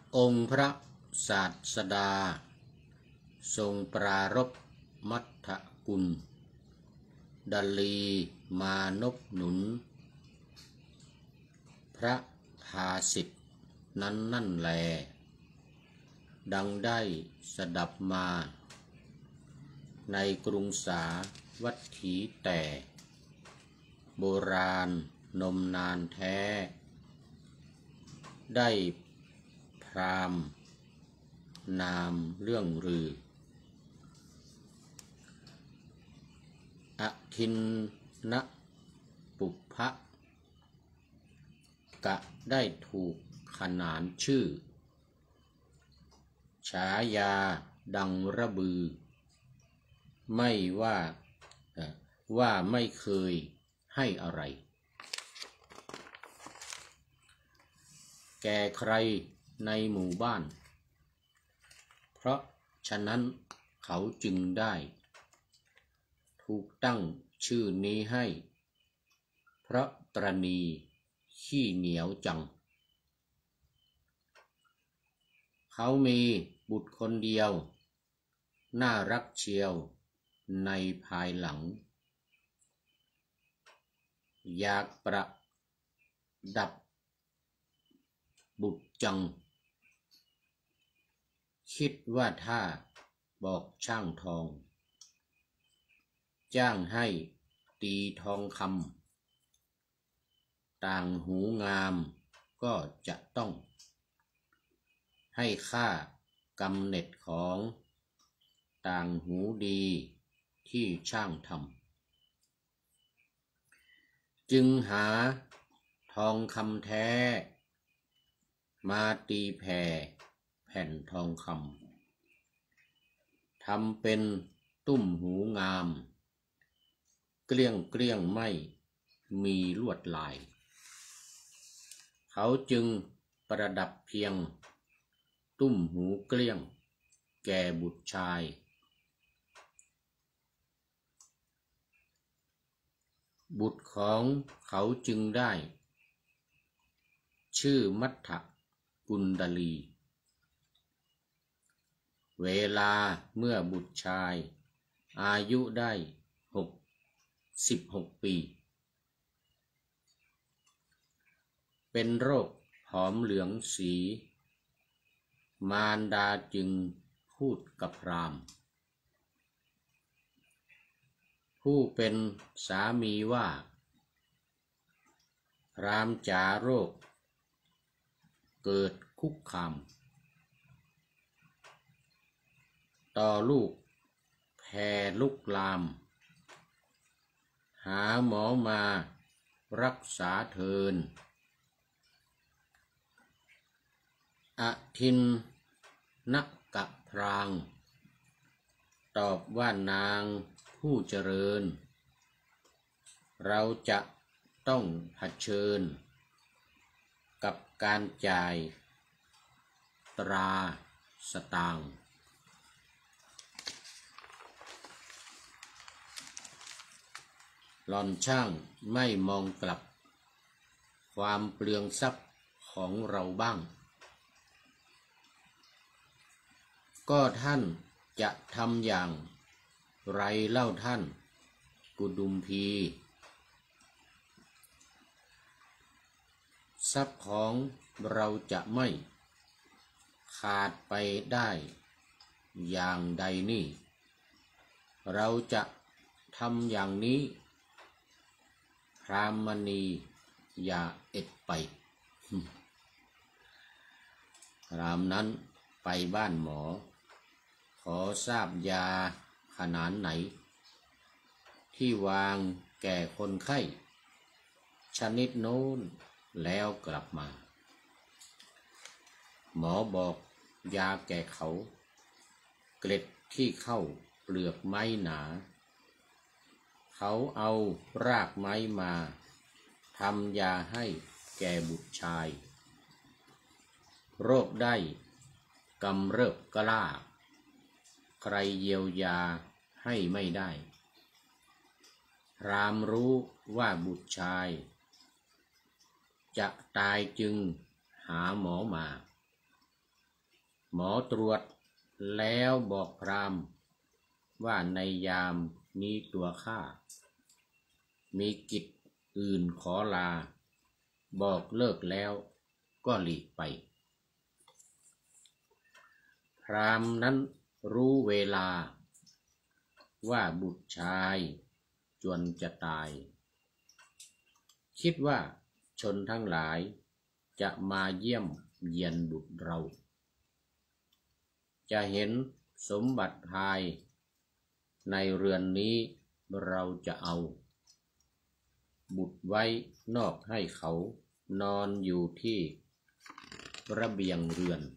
องค์พระศาสดาทรงปรารภมัทธกุลดลีมานพหนุนพระภาสิทธินั้นนั่นแลดังได้สดับมาในกรุงสาวัตถีแต่โบราณนมนานแท้ได้พราหมณ์นามเรื่องลืออทินนะปุพพะกะได้ถูกขนานชื่อฉายาดังระบือไม่ว่าไม่เคยให้อะไรแก่ใครในหมู่บ้านเพราะฉะนั้นเขาจึงได้ถูกตั้งชื่อนี้ให้เพราะตรณีขี้เหนียวจังเขามีบุตรคนเดียวน่ารักเชียวในภายหลังอยากประดับบุตรจังคิดว่าถ้าบอกช่างทองจ้างให้ตีทองคำต่างหูงามก็จะต้องให้ค่ากำเนิดของต่างหูดีที่ช่างทำจึงหาทองคำแท้มาตีแผ่แผ่นทองคำทำเป็นตุ้มหูงามเกลี้ยงไม่มีลวดลายเขาจึงประดับเพียงตุ้มหูเกลี้ยงแก่บุตรชายบุตรของเขาจึงได้ชื่อมัทธกุลดลีเวลาเมื่อบุตรชายอายุได้16 ปีเป็นโรคผอมเหลืองสีมารดาจึงพูดกับพราหมณ์ผู้เป็นสามีว่าพราหมณ์จ๋าโรคเกิดคุกคามต่อลูกแผ่ลุกลามหาหมอมารักษาเถินอทินนักกะพรางตอบว่านางผู้เจริญเราจะต้องเผชิญกับการจ่ายตราสตางค์หล่อนช่างไม่มองกลับความเปลืองทรัพย์ของเราบ้างก็ท่านจะทำอย่างไรเล่าท่านกุดุมพีทรัพย์ของเราจะไม่ขาดไปได้อย่างใดนี่เราจะทำอย่างนี้พรามณีอย่าเอ็ดไปพรามนั้นไปบ้านหมอขอทราบยาขนาดไหนที่วางแก่คนไข้ชนิดโน้นแล้วกลับมาหมอบอกยาแก่เขาเกล็ดที่เข้าเปลือกไม้หนาเขาเอารากไม้มาทำยาให้แก่บุตรชายโรคได้กำเริบกล้าใครเยียวยาให้ไม่ได้พราหมณ์รู้ว่าบุตรชายจะตายจึงหาหมอมาหมอตรวจแล้วบอกพราหมณ์ว่าในยามนี้ตัวข้ามีกิจอื่นขอลาบอกเลิกแล้วก็หลีกไปพราหมณ์นั้นรู้เวลาว่าบุตรชายจวนจะตายคิดว่าชนทั้งหลายจะมาเยี่ยมเยียนบุตรเราจะเห็นสมบัติภายในเรือนนี้เราจะเอาบุตรไว้นอกให้เขานอนอยู่ที่ระเบียงเรือน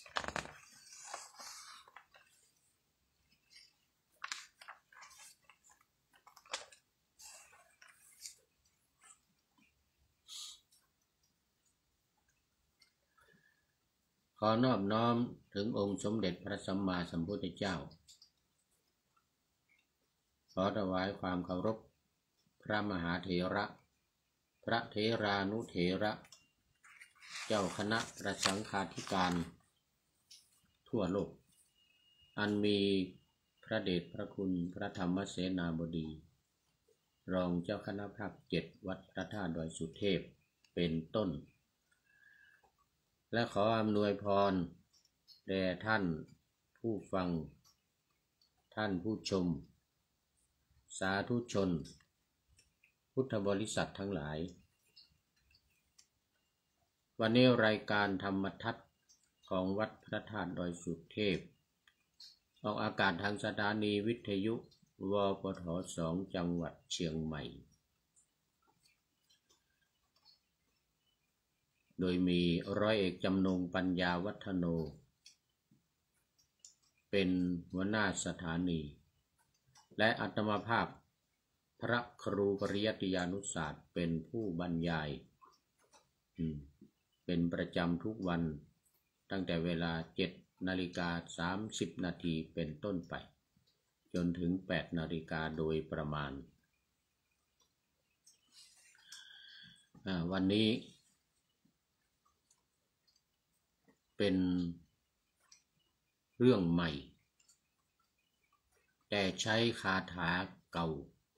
ขอนอบน้อมถึงองค์สมเด็จพระสัมมาสัมพุทธเจ้าขอถวายความเคารพพระมหาเถระพระเถรานุเถระเจ้าคณะพระสังฆาธิการทั่วโลกอันมีพระเดชพระคุณพระธรรมเสนาบดีรองเจ้าคณะภาค7วัดพระธาตุดอยสุเทพเป็นต้นและขออำนวยพรแด่ท่านผู้ฟังท่านผู้ชมสาธุชนพุทธบริษัททั้งหลายวันนี้รายการธรรมทัศน์ของวัดพระธาตุดอยสุเทพออกอากาศทางสถานีวิทยุวปท2จังหวัดเชียงใหม่โดยมีร้อยเอกจำนงปัญญาวัฒโนเป็นหัวหน้าสถานีและอาตมาภาพพระครูปริยัติยานุศาสตร์เป็นผู้บรรยายเป็นประจำทุกวันตั้งแต่เวลา 7:30 นาทีเป็นต้นไปจนถึง 8 นาฬิกาโดยประมาณวันนี้เป็นเรื่องใหม่แต่ใช้คาถาเก่า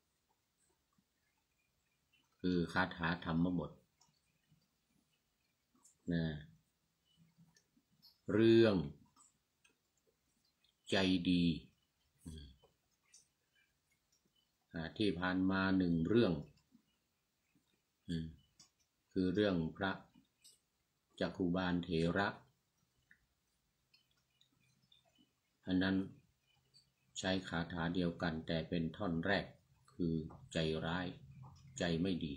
คือคาถาธรรมบทนะเรื่องใจดีที่ผ่านมา1เรื่องคือเรื่องพระจักขุบาลเถระอันนั้นใช้คาถาเดียวกันแต่เป็นท่อนแรกคือใจร้ายใจไม่ดี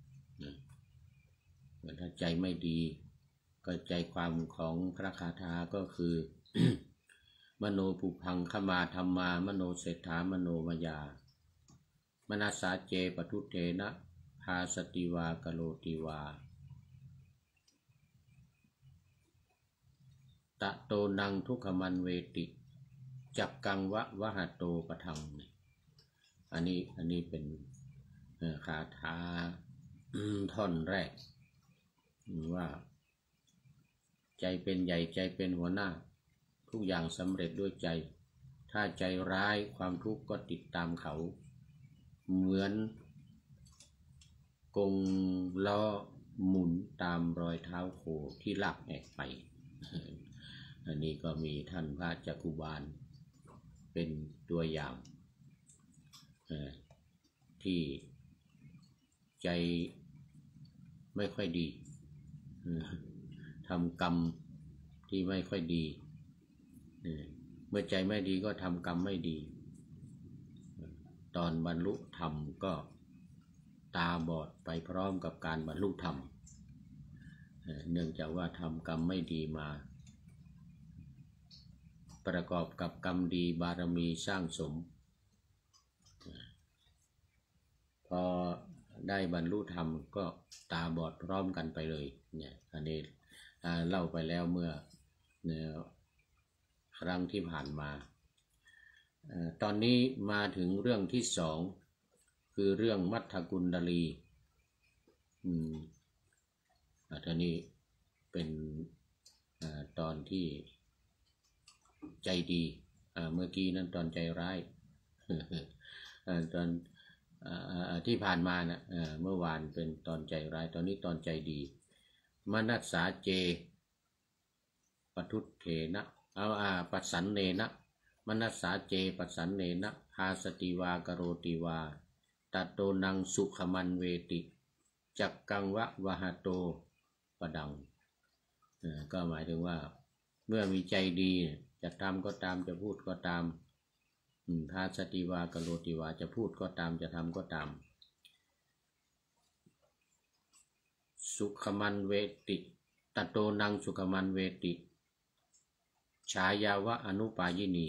ถ้าใจไม่ดีก็ใจความของพระคาถาก็คือ มโนปุพังขมาธรรมามโนเศรษฐามโนมยามนัสสาเจปทุเทนะภาสติวากโลติวาตะโตนังทุกขมันเวติจักกังวะหะโตปะทังอันนี้เป็นคาถาท่อนแรกว่าใจเป็นใหญ่ใจเป็นหัวหน้าทุกอย่างสำเร็จด้วยใจถ้าใจร้ายความทุกข์ก็ติดตามเขาเหมือนกงล้อหมุนตามรอยเท้าโคที่ลากแอกไปอันนี้ก็มีท่านพระจักขุบาลเป็นตัวอย่างที่ใจไม่ค่อยดีทำกรรมที่ไม่ค่อยดีเมื่อใจไม่ดีก็ทำกรรมไม่ดีตอนบรรลุธรรมก็ตาบอดไปพร้อมกับการบรรลุธรรมเนื่องจากว่าทำกรรมไม่ดีมาประกอบกับกรรมดีบารมีสร้างสมพอได้บรรลุธรรมก็ตาบอดพร้อมกันไปเลยเนี่ยอันนี้เล่าไปแล้วเมื่อครั้งที่ผ่านมาตอนนี้มาถึงเรื่องที่2คือเรื่องมัทธกุณฑลีอันนี้เป็นตอนที่ใจดีเมื่อกี้นั้นตอนใจร้าย ตอนที่ผ่านมานะเมื่อวานเป็นตอนใจร้ายตอนนี้ตอนใจดีมนัสสาเจปทุตเถนะปัสสันเนนะมนัสสาเจปัสสันเนนะหาสติวากโรติวาตัตโตนังสุขมันเวติจักกังวะวะหะโตปดังก็หมายถึงว่าเมื่อมีใจดีจะทำก็ตามจะพูดก็ตามหาสติวากโรติวาจะพูดก็ตามจะทำก็ตามสุขมันเวติตัตโตนังสุขมันเวติฉายาวะอนุปายินี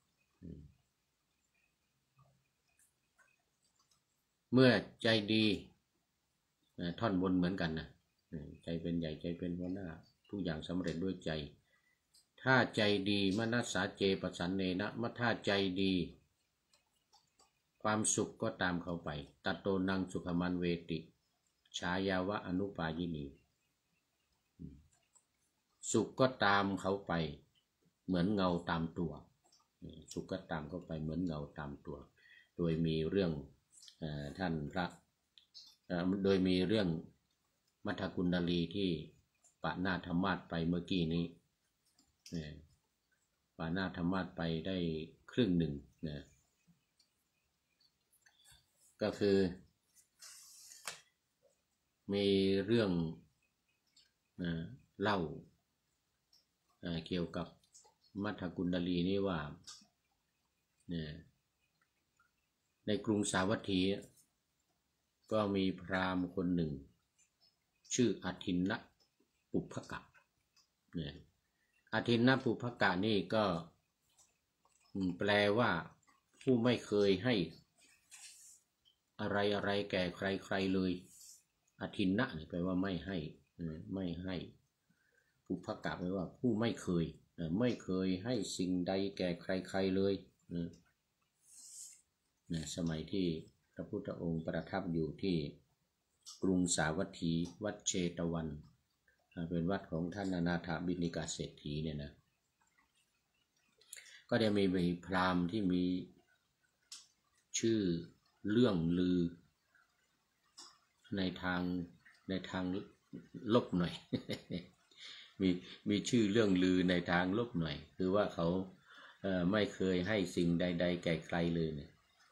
เมื่อใจดีท่อนบนเหมือนกันนะใจเป็นใหญ่ใจเป็นหัวหน้าทุกอย่างสำเร็จด้วยใจถ้าใจดีมนัสสาเจปสันเนนะถ้าใจดีความสุขก็ตามเขาไปตัตโตนังสุขมันเวติฉายาวะอนุปายินีสุขก็ตามเขาไปเหมือนเงาตามตัวสุขก็ตามเขาไปเหมือนเงาตามตัวโดยมีเรื่องท่านพระโดยมีเรื่องมัทธกุณลีที่ปะหน้าธรรมาสไปเมื่อกี้นี้ปะหน้าธรรมาสไปได้ครึ่งหนึ่งนะก็คือมีเรื่องเล่าเกี่ยวกับมัทธกุณลีนี้ว่าในกรุงสาวัตถีก็มีพราหมณ์คนหนึ่งชื่ออทินนะปุพกะอทินนะปุพกะนี่ก็แปลว่าผู้ไม่เคยให้อะไรแก่ใครเลยอทินนะนี่แปลว่าไม่ให้ปุพกะแปลว่าผู้ไม่เคยให้สิ่งใดแก่ใครเลยสมัยที่พระพุทธองค์ประทับอยู่ที่กรุงสาวัตถีวัดเชตวันเป็นวัดของท่านอนาถบิณฑิกเศรษฐีเนี่ยนะก็ได้มีพราหมณ์ที่มีชื่อเรื่องลือในทางลบหน่อย มีชื่อเรื่องลือในทางลบหน่อยคือว่าเขาไม่เคยให้สิ่งใดๆแก่ใครเลยเนี่ย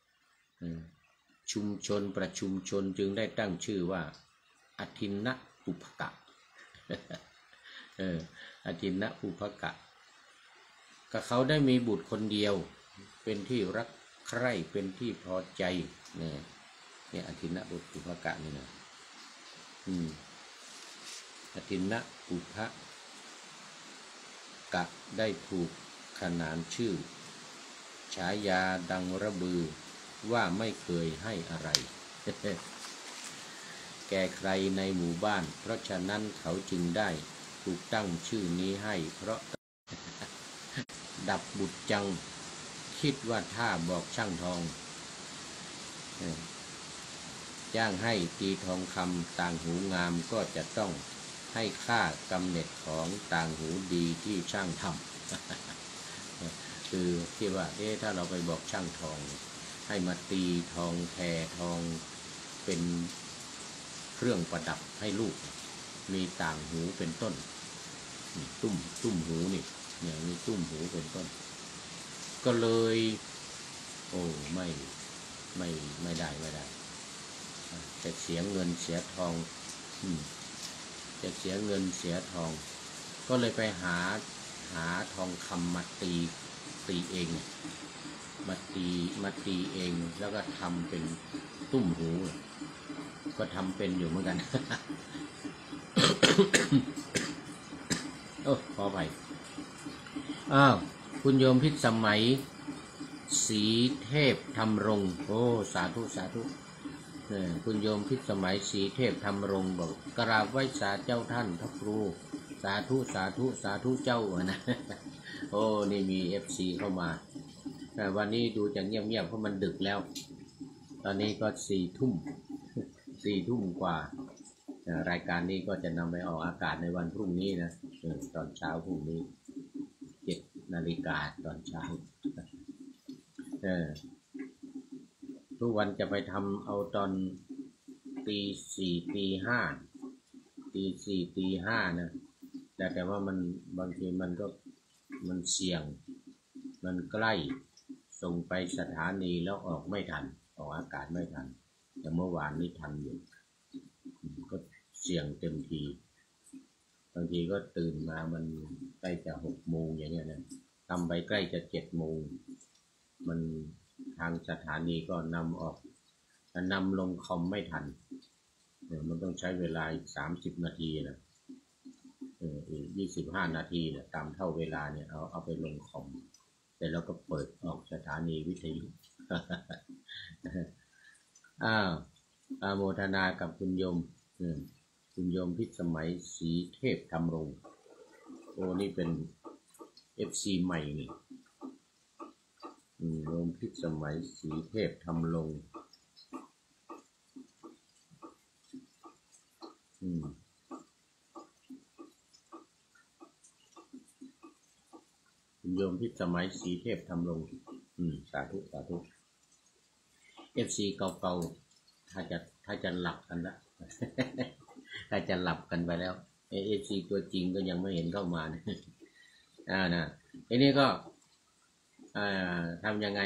ชุมชนประชุมชนจึงได้ตั้งชื่อว่าอทินนะปุพกะอทินนะปุพกะก็เขาได้มีบุตรคนเดียวเป็นที่รักใคร่เป็นที่พอใจเนี่ยอทินนะปุพกะนี่นะอทินนะปุพกะได้ถูกขนานชื่อฉายาดังระบือว่าไม่เคยให้อะไร แก่ใครในหมู่บ้านเพราะฉะนั้นเขาจึงได้ถูกตั้งชื่อนี้ให้เพราะ ดับบุตรจังคิดว่าถ้าบอกช่างทองจ้างให้ตีทองคำต่างหูงามก็จะต้องให้ค่ากำเนิดของต่างหูดีที่ช่างทำ คือที่ว่าถ้าเราไปบอกช่างทองให้มาตีทองแททองเป็นเครื่องประดับให้ลูกมีต่างหูเป็นต้นตุ้มหูนี่เนี่ยมีตุ้มหูเป็นต้นก็เลยไม่ได้จะเสียเงินเสียทองจะเสียเงินเสียทองก็เลยไปหาทองคำมาตีเองมาตีเองแล้วก็ทำเป็นตุ้มหูก็ทำเป็นอยู่เหมือนกัน ขออภัยคุณโยมพิสมัยศรีเทพธรรมรงค์สาธุคุณโยมพิสมัยศรีเทพธรรมรงค์บอกกราบไหว้สาเจ้าท่านพระครูสาธุเจ้านะ นี่มี FC เข้ามาแต่วันนี้ดูจะเงียบเพราะมันดึกแล้วตอนนี้ก็4 ทุ่มกว่ารายการนี้ก็จะนำไปออกอากาศในวันพรุ่งนี้นะตอนเช้าพรุ่งนี้7 นาฬิกาตอนเช้าทุกวันจะไปทำเอาตอนตีสี่ตีห้าตีสี่ตีห้านะแต่ว่ามันบางทีมันก็มันเสี่ยงมันใกล้ส่งไปสถานีแล้วออกไม่ทันออกอากาศไม่ทันแต่เมื่อวานนี้ทันอยู่ก็เสี่ยงเต็มทีบางทีก็ตื่นมามันใกล้จะ6 โมงอย่างเงี้ยนะทำไปใกล้จะ7 โมงมันทางสถานีก็นำลงคอมไม่ทันมันต้องใช้เวลาอีก30 นาทีนะ25 นาทีเนี่ยตามเท่าเวลาเนี่ยเอาไปลงคอมแต่แล้วก็เปิดออกสถานีวิทยุ อาโมทนากับคุณโยมพิสมัยศรีเทพธรรมรงค์โอ้นี่เป็น FC ใหม่นี่โยมพิสมัยศรีเทพธรรมรงค์คุณโยมพิสมัยศรีเทพธรรมรงค์สาธุสาธุ FC เก่าๆถ้าจะหลับกันละ ถ้าจะหลับกันไปแล้วFC ตัวจริงก็ยังไม่เห็นเข้ามานะทีนี้ก็ทำยังไง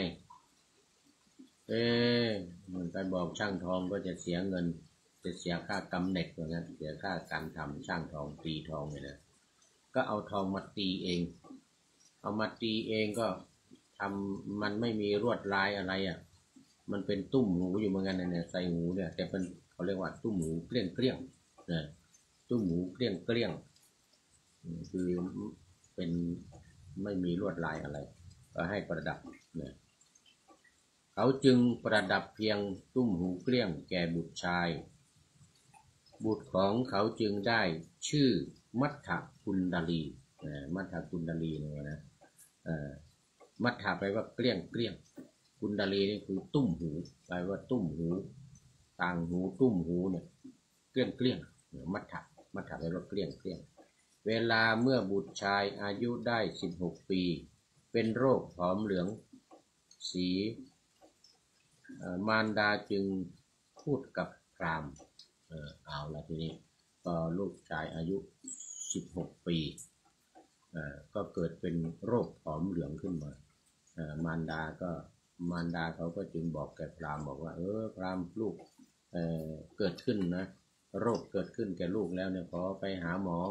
มันไปบอกช่างทองก็จะเสียเงินจะเสียค่ากำเน็ตเหมือนกันเสียค่าการทำช่างทองตีทองเนี่ยนะก็เอาทองมาตีเองเอามาตีเองก็ทำมันไม่มีลวดลายอะไรมันเป็นตุ้มหูอยู่เหมือนกันเนี่ยใส่หูเนี่ยแต่เป็นเขาเรียกว่าตุ้มหูเกลี้ยงเกลี้ยงนะตุ้มหูเกลี้ยงเกลี้ยงคือเป็นไม่มีลวดลายอะไรก็ให้ประดับเนี่ยเขาจึงประดับเพียงตุ้มหูเกลี้ยงแก่บุตรชายบุตรของเขาจึงได้ชื่อมัทธกุณฑลีมัทธกุณฑลีเนี่ยนะมัทธะแปลว่าเกลี้ยงเกลี้ยงกุณฑลีนี่คือตุ้มหูแปลว่าตุ้มหูต่างหูตุ้มหูเนี่ยเกลี้ยงเกลี้ยงมัทธะแปลว่าเกลี้ยงเกลี้ยงเวลาเมื่อบุตรชายอายุได้16 ปีเป็นโรคผอมเหลืองสีมารดาจึงพูดกับพราหมณ์เอาละทีนี้ก็ลูกชายอายุ16 ปีก็เกิดเป็นโรคผอมเหลืองขึ้นมามารดาเขาก็จึงบอกแก่พราหมณ์บอกว่าพราหมณ์ลูกเกิดขึ้นนะโรคเกิดขึ้นแก่ลูกแล้วเนี่ยขอไปหาหมอ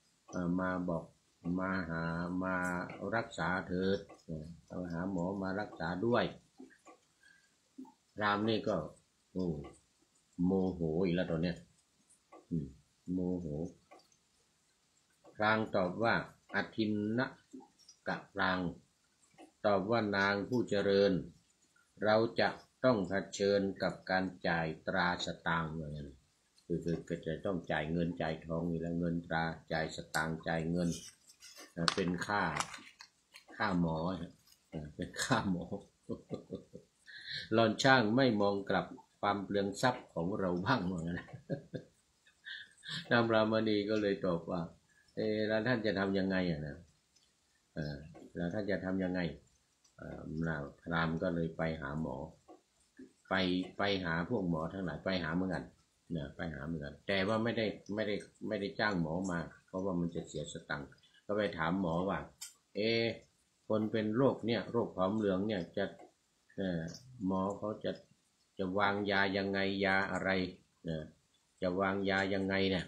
มารักษาเถิดเอาหาหมอมารักษาด้วยพราหมณ์นี่ก็โมโหอีกแล้วตอนเนี้ยโมโหพรางตอบว่าอทินนะกะพรางตอบว่านางผู้เจริญเราจะต้องเผชิญกับการจ่ายตราสตางค์เหมือนกันคือก็จะต้องจ่ายเงินจ่ายทองนี่แหละเงินตราจ่ายสตางค์จ่ายเงินเป็นค่าหมอเป็นค่าหมอหล่อนช่างไม่มองกลับความเปลืองทรัพย์ของเราบ้างเหมือนกันนางรามณีก็เลยตอบว่าแล้วท่านจะทำยังไงนะแล้วท่านจะทำยังไงพราหมณ์ก็เลยไปหาหมอไปหาพวกหมอทั้งหลายไปหาเหมือนกันไปหาเหมือนกันแต่ว่าไม่ได้จ้างหมอมาเพราะว่ามันจะเสียสตังค์ก็ไปถามหมอว่าคนเป็นโรคเนี่ยโรคผอมเหลืองเนี่ยจะหมอเขาจะวางยายังไงยาอะไรจะวางยายังไงเนี่ย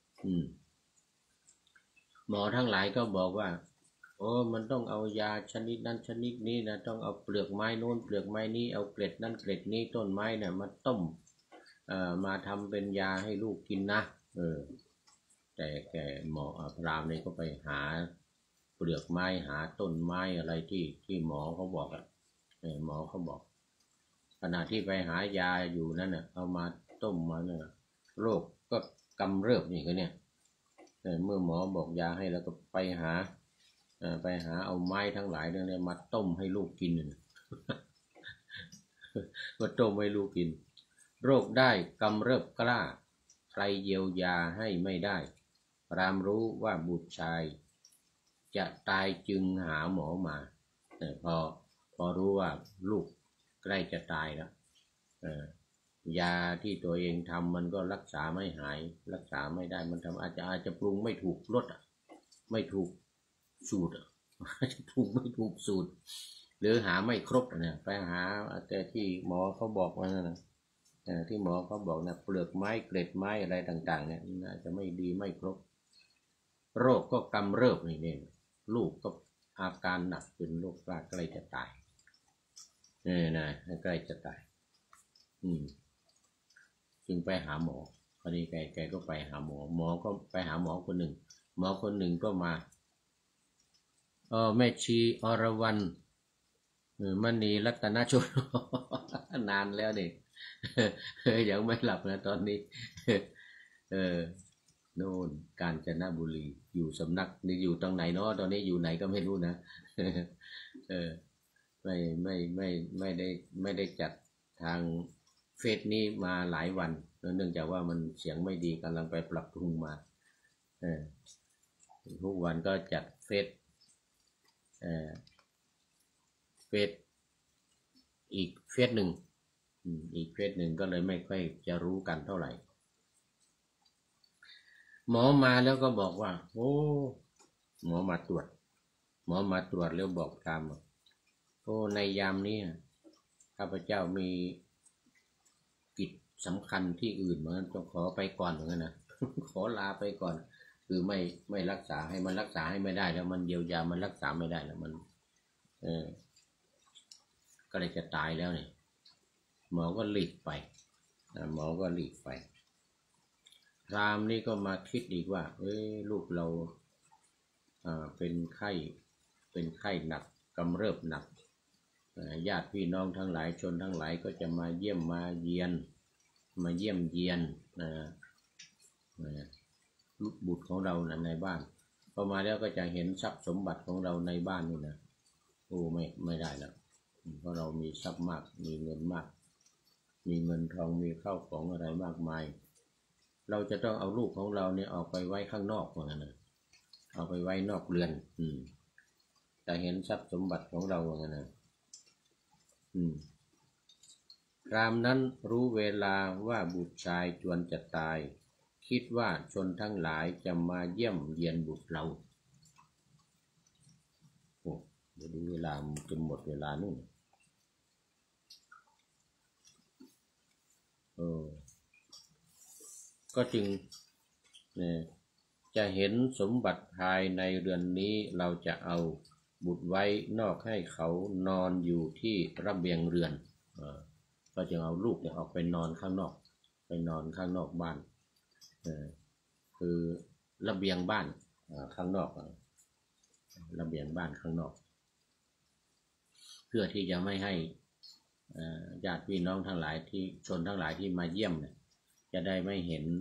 หมอทั้งหลายก็บอกว่ามันต้องเอายาชนิดนั้นชนิดนี้นะต้องเอาเปลือกไม้โน้นเปลือกไม้นี้เอาเกล็ดนั้นเกล็ดนี้ต้นไม้เนี่ยมาต้มมาทำเป็นยาให้ลูกกินนะแต่แกหมอพราหมณ์นี่ก็ไปหาเปลือกไม้หาต้นไม้อะไรที่หมอเขาบอกหมอเขาบอกขณะที่ไปหายาอยู่นั่นน่ะเอามาต้มมาเนี่ยโรคก็กำเริบนี่ก็เนี่ยเมื่อหมอบอกยาให้แล้วก็ไปหาเอาไม้ทั้งหลายเนี่ยมาต้มให้ลูกกินก็ต้มให้ลูกกินโรคได้กำเริบกล้าใครเยียวยาให้ไม่ได้พราหมณ์รู้ว่าบุตรชายจะตายจึงหาหมอมาพอรู้ว่าลูกใกล้จะตายแล้วยาที่ตัวเองทำมันก็รักษาไม่หายรักษาไม่ได้มันทำอาจจะปรุงไม่ถูกรสไม่ถูกสูตรปรุงไม่ถูกสูตรหรือหาไม่ครบเนี่ยไปหาแต่ที่หมอเขาบอกว่านะที่หมอเขาบอกนะเปลือกไม้เกล็ดไม้อะไรต่างๆเนี่ยอาจจะไม่ดีไม่ครบโรคก็กำเริบนี่ลูกก็อาการหนักเป็นโรคใกล้จะตายนะใกล้จะตายจึงไปหาหมอพอดีแกก็ไปหาหมอหมอก็ไปหาหมอคนหนึ่งหมอคนหนึ่งก็มาแม่ชีอรวรรณมณีรัตนชน นานแล้วนี่ ยังไม่หลับนะตอนนี้โน่นกาญจนบุรีอยู่สำนักนี่อยู่ตรงไหนเนาะตอนนี้อยู่ไหนก็ไม่รู้นะ ไม่ได้จัดทางเฟซนี้มาหลายวันเนื่องจากว่ามันเสียงไม่ดีกำลังไปปรับปรุงมาทุกวันก็จัดเฟซอีกเฟซหนึ่งอีกเฟซหนึ่งก็เลยไม่ค่อยจะรู้กันเท่าไหร่หมอมาแล้วก็บอกว่าโอ้หมอมาตรวจแล้วบอกตามโอ้ในยามนี้ข้าพเจ้ามีกิจสำคัญที่อื่นเหมือนกันต้องขอไปก่อนเหมือนกันนะขอลาไปก่อนคือไม่รักษาให้มันรักษาให้ไม่ได้แล้วมันเยียวยามันรักษาไม่ได้แล้วมันก็เลยจะตายแล้วเนี่ยหมอก็หลีกไปพราหมณ์นี่ก็มาคิดอีกว่าลูกเราเป็นไข้หนักกำเริบหนักญาติพี่น้องทั้งหลายชนทั้งหลายก็จะมาเยี่ยมเยียนลูกบุตรของเราในบ้านพอมาแล้วก็จะเห็นทรัพย์สมบัติของเราในบ้านนี่นะโอ้ไม่ได้แล้วเพราะเรามีทรัพย์มากมีเงินมากมีเงินทองมีข้าวของอะไรมากมายเราจะต้องเอาลูกของเราเนี่ยออกไปไว้ข้างนอกเหมือนกันนะเอาไปไว้นอกเรือนแต่เห็นทรัพย์สมบัติของเราเหมือนกันนะพราหมณ์นั้นรู้เวลาว่าบุตรชายจวนจะตายคิดว่าชนทั้งหลายจะมาเยี่ยมเยียนบุตรเราโอ้เดี๋ยวดูเวลาจนหมดเวลานู่นก็จึงจะเห็นสมบัติภายในเรือนนี้เราจะเอาบุตรไว้นอกให้เขานอนอยู่ที่ระเบียงเรือนก็จึงเอาลูกออกไปนอนข้างนอกบ้านคือระเบียงบ้านข้างนอกระเบียงบ้านข้างนอกเพื่อที่จะไม่ให้ญาติพี่น้องทั้งหลายที่ชนทั้งหลายที่มาเยี่ยมเนี่ยจะได้ไม่เห็น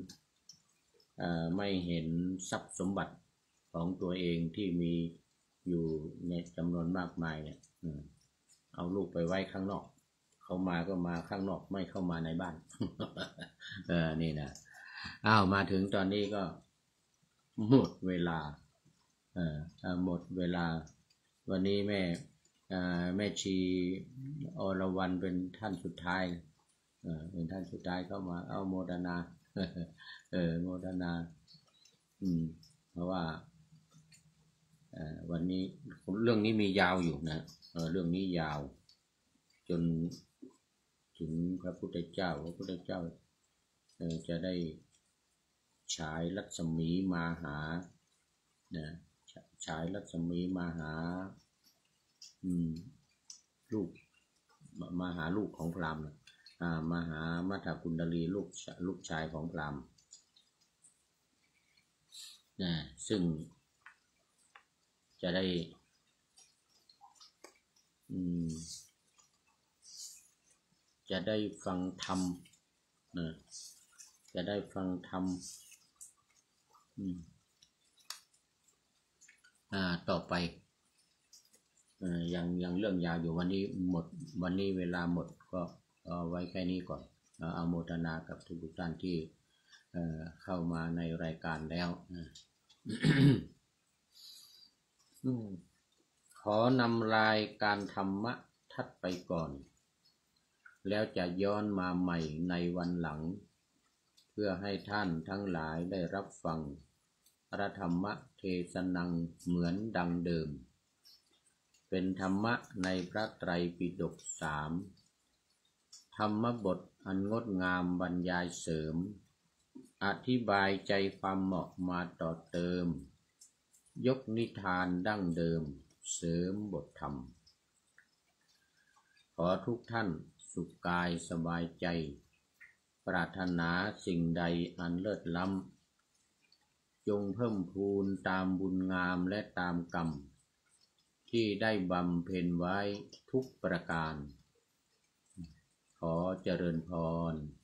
ทรัพย์สมบัติของตัวเองที่มีอยู่ในจำนวนมากมายเนี่ยเอาลูกไปไว้ข้างนอกเขามาก็มาข้างนอกไม่เข้ามาในบ้าน นี่นะมาถึงตอนนี้ก็หมดเวลาวันนี้แม่ชีอรวรรณเป็นท่านสุดท้ายเข้ามาเอาโมทนาโมทนาเพราะว่าวันนี้เรื่องนี้มียาวอยู่นะเรื่องนี้ยาวจนถึงพระพุทธเจ้าจะได้ฉายรัศมีมาหาฉายรัศมีมาหาลูกมาหาลูกของพราหมณ์มาหามัทธกุณฑลีลูกชายของพราหมณ์ซึ่งจะได้ฟังธรรมต่อไปยังเรื่องยาวอยู่วันนี้เวลาหมดก็ไว้แค่นี้ก่อนอนุโมทนากับทุกท่านที่เข้ามาในรายการแล้วขอนำรายการธรรมะทัดไปก่อน แล้วจะย้อนมาใหม่ในวันหลัง เพื่อให้ท่านทั้งหลายได้รับฟังพระธรรมเทศนังเหมือนดังเดิม เป็นธรรมะในพระไตรปิฎก3 ธรรมบทอันงดงามบรรยายเสริม อธิบายใจความเหมาะมาต่อเติม ยกนิทานดั้งเดิมเสริมบทธรรม ขอทุกท่านสุขกายสบายใจ ปรารถนาสิ่งใดอันเลิศล้ำจงเพิ่มพูนตามบุญงามและตามกรรมที่ได้บำเพ็ญไว้ทุกประการ ขอเจริญพร